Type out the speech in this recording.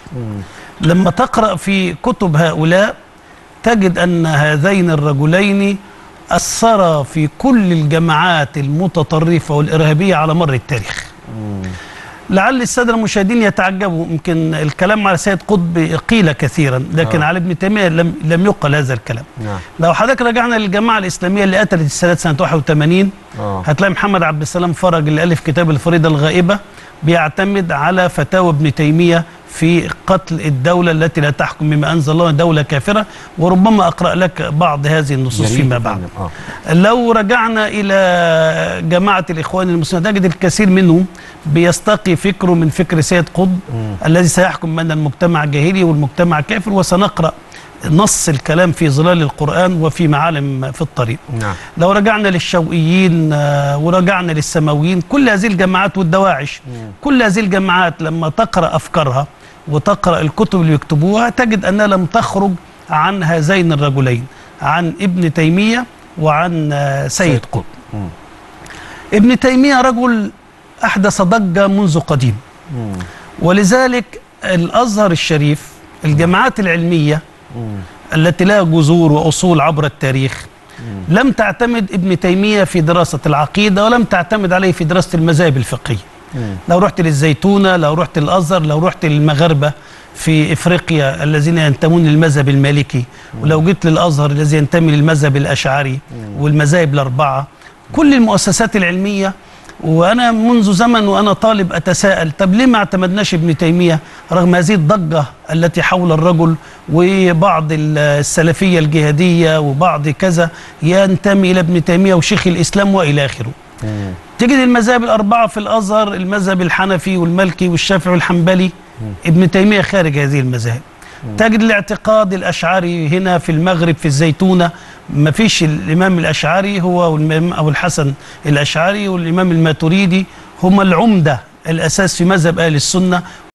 لما تقرأ في كتب هؤلاء تجد أن هذين الرجلين أثرا في كل الجماعات المتطرفة والإرهابية على مر التاريخ. لعل السادة المشاهدين يتعجبوا، يمكن الكلام على سيد قطب قيل كثيرا، لكن على ابن تيمية لم يقل هذا الكلام. لو حضرتك رجعنا للجماعة الإسلامية اللي قتلت السادات سنة 81 هتلاقي محمد عبد السلام فرج اللي ألف كتاب الفريضة الغائبة بيعتمد على فتاوى ابن تيمية في قتل الدولة التي لا تحكم بما أنزل الله، دولة كافرة، وربما أقرأ لك بعض هذه النصوص فيما بعد. لو رجعنا إلى جماعة الإخوان المسلمين تجد الكثير منهم بيستقي فكره من فكر سيد قطب الذي سيحكم بأن المجتمع جاهلي والمجتمع كافر، وسنقرأ نص الكلام في ظلال القرآن وفي معالم في الطريق. لو رجعنا للشوقيين ورجعنا للسماويين، كل هذه الجماعات والدواعش، كل هذه الجماعات لما تقرأ أفكارها وتقرأ الكتب اللي يكتبوها تجد أنها لم تخرج عن هذين الرجلين، عن ابن تيمية وعن سيد قطب. ابن تيمية رجل أحدث ضجة منذ قديم، ولذلك الأزهر الشريف، الجماعات العلمية التي لها جذور وأصول عبر التاريخ، لم تعتمد ابن تيمية في دراسة العقيدة ولم تعتمد عليه في دراسة المذاهب الفقهية. لو رحت للزيتونة، لو رحت للأزهر، لو رحت للمغاربة في إفريقيا الذين ينتمون للمذهب المالكي، ولو جيت للأزهر الذي ينتمي للمذهب الأشعري والمذاهب الأربعة، كل المؤسسات العلمية، وأنا منذ زمن وأنا طالب أتساءل طب ليه ما اعتمدناش ابن تيمية رغم هذه الضجة التي حول الرجل، وبعض السلفية الجهادية وبعض كذا ينتمي إلى ابن تيمية وشيخ الإسلام وإلى آخره. تجد المذاهب الأربعة في الأزهر، المذهب الحنفي والمالكي والشافعي والحنبلي، ابن تيمية خارج هذه المذاهب. تجد الاعتقاد الأشعري هنا في المغرب في الزيتونة، ما فيش الإمام الأشعري هو والإمام أبو الحسن الأشعري والإمام الماتريدي هما العمدة الأساس في مذهب أهل السنة.